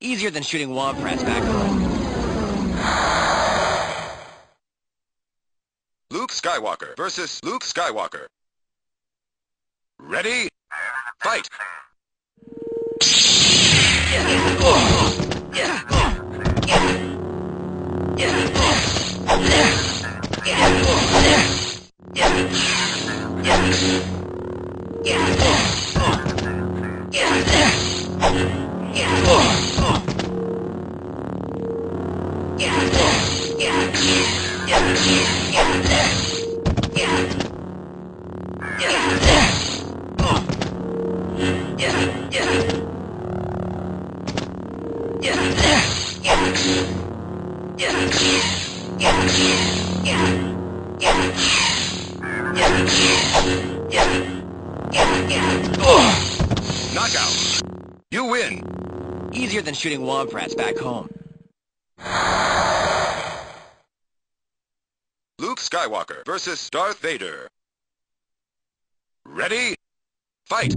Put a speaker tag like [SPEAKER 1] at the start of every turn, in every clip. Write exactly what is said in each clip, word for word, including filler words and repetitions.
[SPEAKER 1] Easier than shooting womp rats back home.
[SPEAKER 2] Luke Skywalker versus Luke Skywalker. Ready? Fight! Knockout! You win!
[SPEAKER 1] Easier than shooting womp rats back home.
[SPEAKER 2] Luke Skywalker versus Darth Vader. Ready? Fight!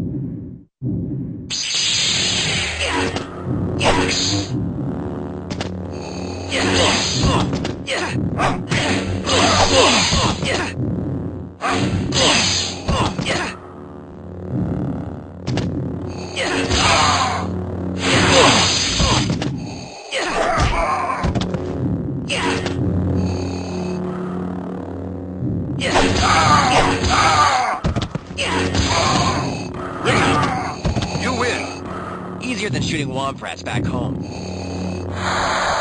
[SPEAKER 1] Easier than shooting womp rats back home.